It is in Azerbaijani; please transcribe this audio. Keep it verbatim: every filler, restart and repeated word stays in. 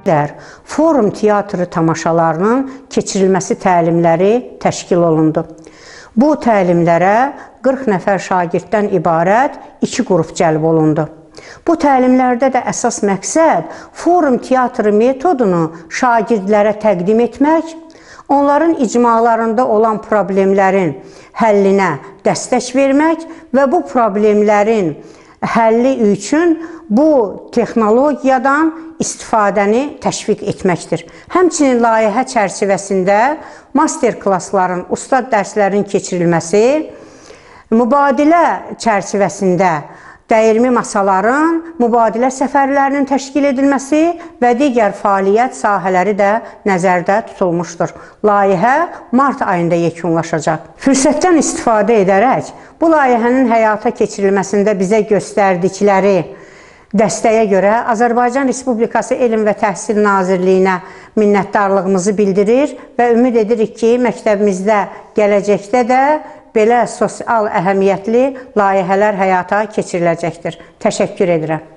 Forum teatrı tamaşalarının keçirilməsi təlimləri təşkil olundu. Bu təlimlərə qırx nəfər şagirddən ibarət iki qrup cəlb olundu. Bu təlimlərdə də əsas məqsəd forum teatrı metodunu şagirdlərə təqdim etmək, onların icmalarında olan problemlərin həllinə dəstək vermək və bu problemlərin həlli üçün bu texnologiyadan istifadəni təşviq etməkdir. Həmçinin layihə çərçivəsində master klassların, ustad dərslərinin keçirilməsi, mübadilə çərçivəsində dəyirmi masaların mübadilə səfərlərinin təşkil edilməsi və digər fəaliyyət sahələri də nəzərdə tutulmuşdur. Layihə mart ayında yekunlaşacaq. Fürsətdən istifadə edərək bu layihənin həyata keçirilməsində bizə göstərdikləri dəstəyə görə Azərbaycan Respublikası Elm və Təhsil Nazirliyinə minnətdarlığımızı bildirir və ümid edirik ki, məktəbimizdə gələcəkdə də belə sosial əhəmiyyətli layihələr həyata keçiriləcəkdir. Təşəkkür edirəm.